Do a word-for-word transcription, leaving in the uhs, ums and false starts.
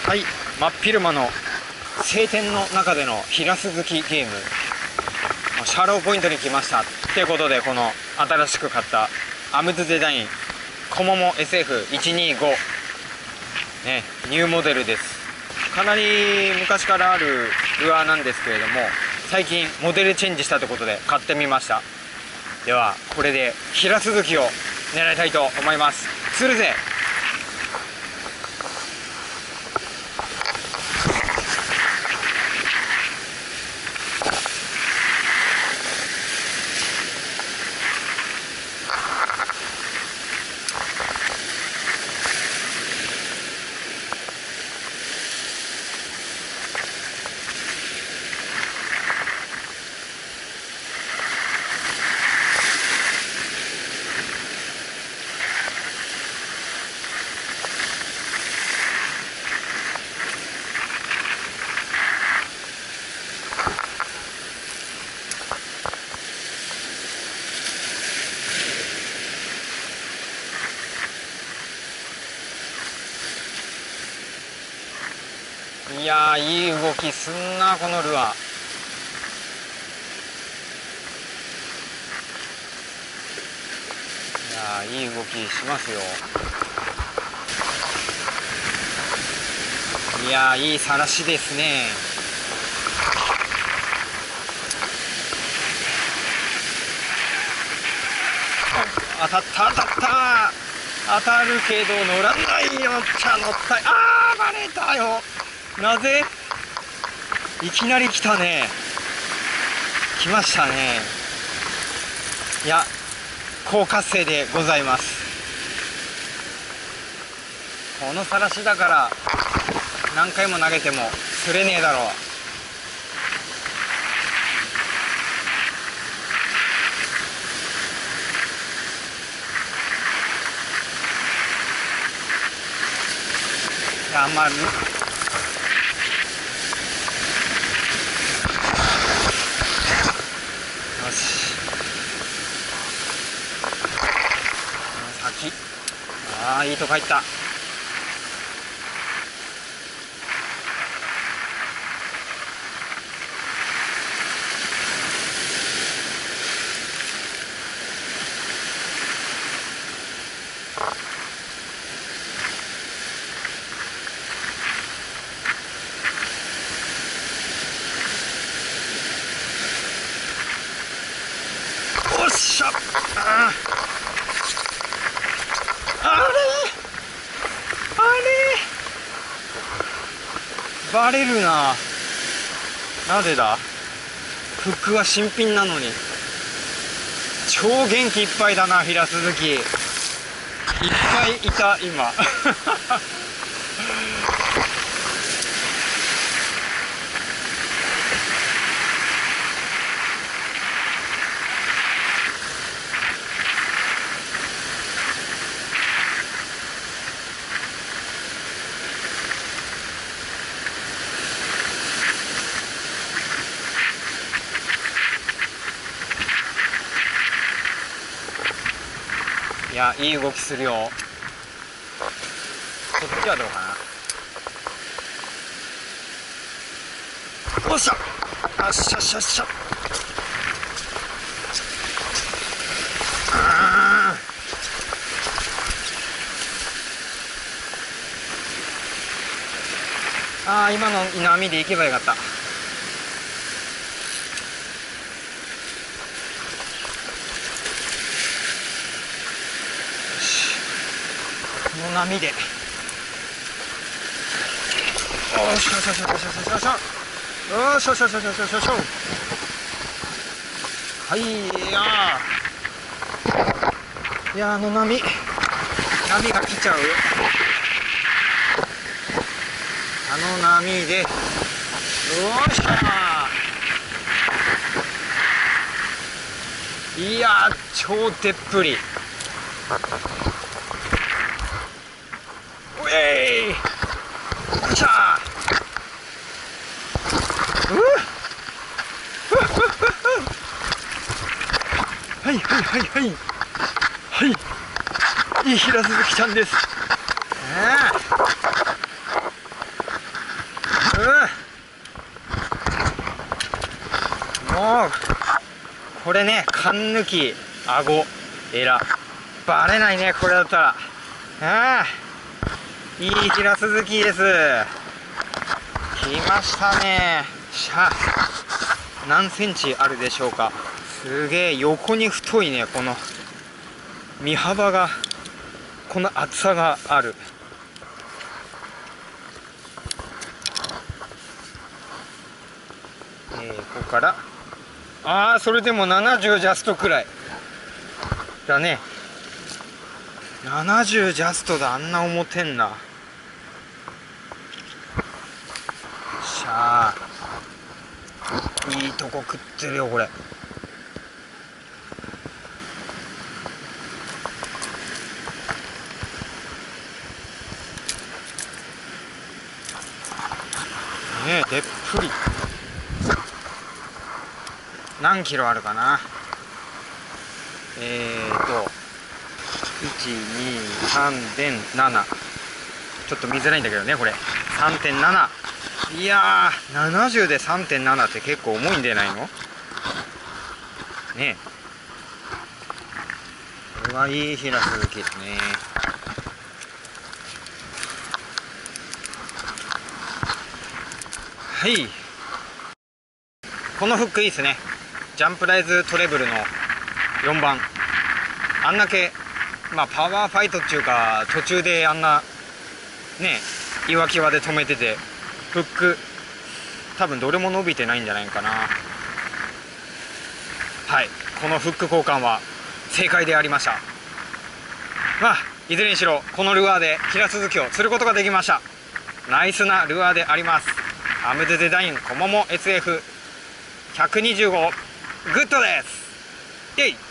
はい、真っ昼間の晴天の中での平鈴木ゲーム、シャローポイントに来ましたってことで、この新しく買ったアムズデザインコモモ エスエフいちにーご、ね、ニューモデルです。かなり昔からあるルアーなんですけれども、最近モデルチェンジしたということで買ってみました。ではこれで平鈴木を狙いたいと思います。釣るぜ。いやー、いい動きすんなこのルアー。いやー、いい動きしますよ。いやー、いいさらしですね。当たった当たった当たるけど乗らないよ。ちゃ乗った。あー、バレたよ。なぜいきなり来たね。来ましたね。いや、高活性でございます。このさらしだから何回も投げても釣れねえだろう。いや、まあ先、ああ、いいとこ入った。おっしゃ。ああ、あれあれバレるな。なぜだ。フックは新品なのに。超元気いっぱいだな平鈴木。いっぱいいた今。いや、いい動きするよ。こっちはどうかな。おっしゃ、あっしゃっしゃっしゃ。ああ、今の波で行けばよかった。この波で、おーしょしょしょしょしょしょしょおーしょしょしょしょしょしょしょ。はい、いやー、いやー、あの波波が来ちゃうよ。あの波で、よっしゃー。いやー、超でっぷり。おえい、よっしゃー。うはいはいはいはいはい、いい平鈴木ちゃんです。ああ、 これね、缶抜き、顎、エラバレないね、これだったら。ああ、いいヒラスズキです。来ましたね。しゃあ、何センチあるでしょうか。すげえ横に太いね。この身幅が、この厚さがある。えー、ここから、ああ、それでもななじゅうジャストくらいだね。ななじゅうジャストだ。あんな重てんな。しゃあ、いいとこ食ってるよこれ。ねえ、でっぷり。何キロあるかな。えーといちにさんてんなな、ちょっと見づらいんだけどねこれ。 さんてんなな。 いやー、ななじゅうで さんてんなな って結構重いんじゃないのね。え、これはいいヒラスズキですね。はい、このフックいいですね。ジャンプライズトレブルのよんばん。あんだけ、まあパワーファイトっていうか、途中であんなね岩際で止めてて、フック多分どれも伸びてないんじゃないかな。はい、このフック交換は正解でありました。まあいずれにしろこのルアーでヒラスズキを釣ることができました。ナイスなルアーであります。アムドゥデダインコモモ エスエフひゃくにじゅうご グッドです。イェイ。